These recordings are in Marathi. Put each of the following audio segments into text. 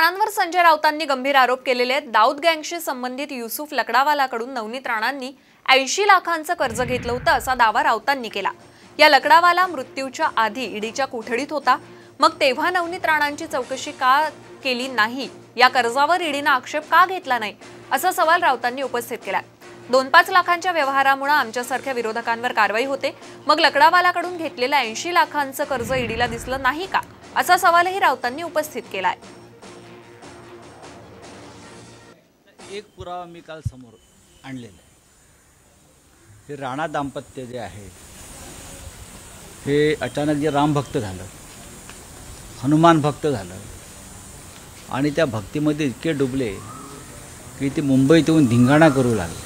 राणांवर संजय राऊतांनी गंभीर आरोप केलेले आहेत। दाऊद गँगशी संबंधित युसुफ लकडावालाकडून नवनीत राणांनी 80 लाखांचं कर्ज घेतलं होतं असा दावा राऊतांनी केला। या लकडावाला मृत्यूच्या आधी ईडीच्या कोठडीत होता, मग तेव्हा नवनीत राणांची चौकशी का केली नाही, या कर्जावर ईडीने आक्षेप का घेतला नाही असा सवाल राऊतांनी उपस्थित केला। 2-5 लाखांच्या व्यवहारामुळे आमच्यासारख्या विरोधकांवर कारवाई होते, मग लकडावालाकडून घेतलेलं 80 लाखांचं कर्ज ईडीला दिसलं नाही का असा सवालही राऊतांनी उपस्थित केलाय। एक पुरावा मी काल समोर आणलेला आहे। हे राणा दाम्पत्य जे आहे हे अचानक जे राम भक्त झालं, हनुमान भक्त झालं आणि त्या भक्तीमध्ये इतके डुबले की ते मुंबईत येऊन धिंगाणा करू लागले,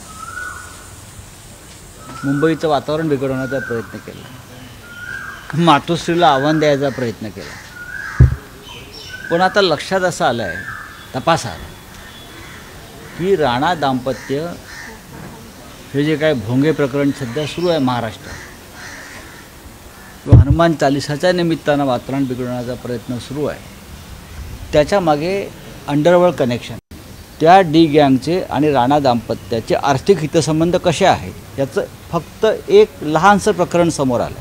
मुंबईचं वातावरण बिघडवण्याचा प्रयत्न केला, मातोश्रीला आव्हान द्यायचा प्रयत्न केला। पण आता लक्षात असं आलं आहे, तपास आला की राणा दाम्पत्य हे जे काय भोंगे प्रकरण सध्या सुरू आहे महाराष्ट्रात, किंवा हनुमान चालिसाच्या निमित्तानं वातावरण बिघडवण्याचा प्रयत्न सुरू आहे, त्याच्या मागे अंडरवर्ल्ड कनेक्शन, त्या डी गँगचे आणि राणा दाम्पत्याचे आर्थिक हितसंबंध कसे आहेत याचं फक्त एक लहानसं प्रकरण समोर आलं।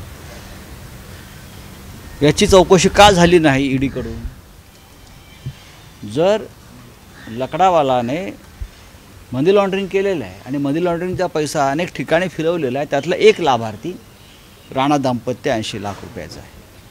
याची चौकशी का झाली नाही ईडीकडून? जर लकडावालाने मनी लॉन्ड्रिंग केलेलं आहे आणि मनी लॉन्ड्रिंगचा पैसा अनेक ठिकाणी फिरवलेला आहे, त्यातला एक लाभार्थी राणा दाम्पत्य 80 लाख रुपयाचा आहे।